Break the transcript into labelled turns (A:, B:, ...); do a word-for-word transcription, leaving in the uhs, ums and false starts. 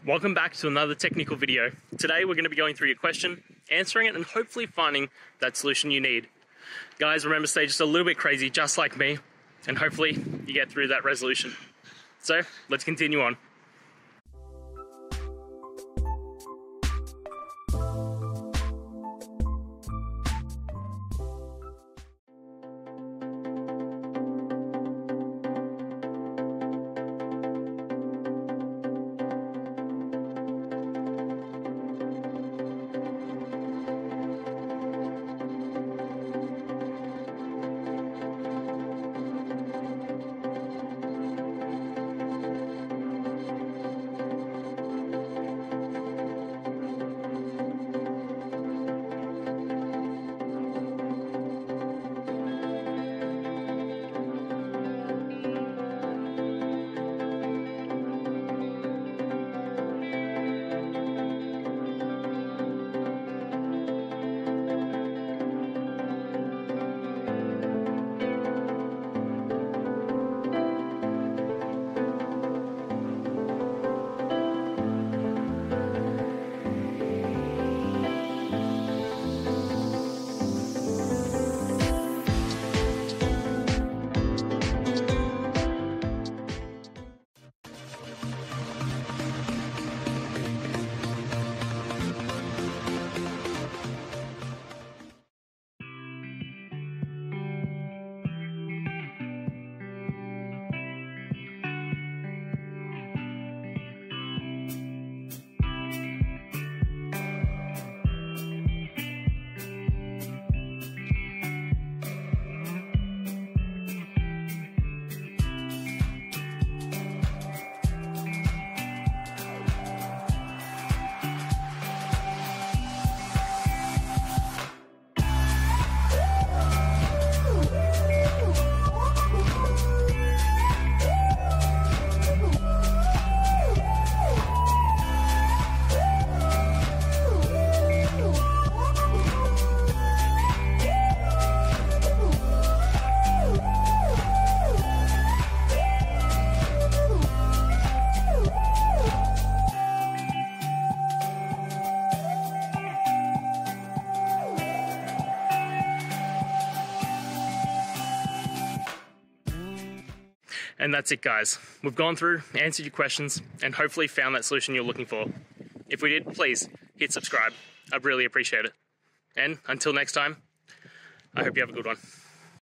A: Welcome back to another technical video. Today we're going to be going through your question, answering it, and hopefully finding that solution you need. Guys, remember to stay just a little bit crazy, just like me, and hopefully you get through that resolution. So let's continue on. And that's it, guys. We've gone through, answered your questions, and hopefully found that solution you're looking for. If we did, please hit subscribe. I'd really appreciate it. And until next time, I hope you have a good one.